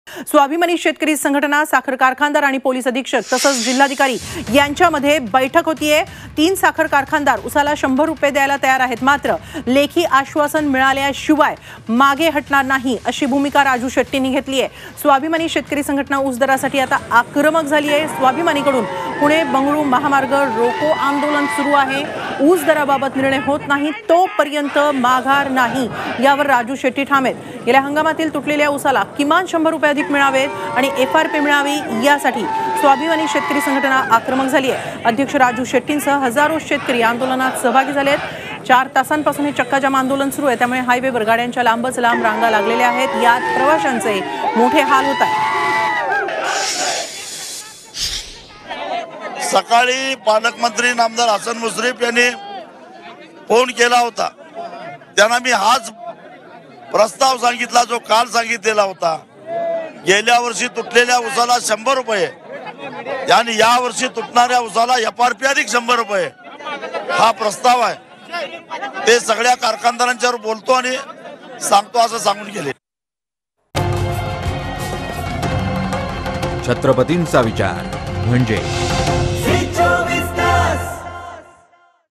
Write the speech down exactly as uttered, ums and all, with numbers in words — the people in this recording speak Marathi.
स्वाभिमानी शेतकरी संघटना, साखर कारखानदार आणि पोलीस अधीक्षक तसंच जिल्हाधिकारी यांच्यामध्ये बैठक होतीये। तीन साखर कारखानदार उसाला शंभर रुपये द्यायला तयार आहेत, मात्र लेखी आश्वासन मिळाल्याशिवाय मागे हटणार नाही अशी भूमिका राजू शेट्टींनी घेतली आहे। स्वाभिमानी शेतकरी संघटना ऊस दरासाठी आता आक्रमक झाली आहे। स्वाभिमानीकडून पुणे बंगळुरू महामार्ग रोको आंदोलन सुरू आहे। ऊस दराबाबत निर्णय होत नाही तोपर्यंत माघार नाही, यावर राजू शेट्टी ठाम आहेत। गेल्या हंगामातील तुटलेल्या ऊसाला किमान शंभर रुपये अधिक मिळावेत आणि एफ आर पी मिळावी यासाठी स्वाभिमानी शेतकरी संघटना आक्रमक झाली आहे। अध्यक्ष राजू शेट्टींसह हजारो शेतकरी आंदोलनात सहभागी झाले आहेत। चार तासांपासून हे चक्काजाम आंदोलन सुरू आहे, त्यामुळे हायवेवर गाड्यांच्या लांबच लांब रांगा लागलेल्या आहेत। यात प्रवाशांचे मोठे हाल होत आहेत। सकाळी पालकमंत्री नामदार हसन मुश्रीफ यांनी फोन केला होता, त्यांना मी हाच प्रस्ताव सांगितला जो काल सांगितलेला होता। गेल्या वर्षी तुटलेल्या उसाला शंभर रुपये आणि या वर्षी तुटणाऱ्या उसाला एफ आर पी अधिक शंभर रुपये हा प्रस्ताव आहे। ते सगळ्या कारखानदारांच्यावर बोलतो आणि सांगतो असं सांगून गेले। छत्रपतींचा विचार म्हणजे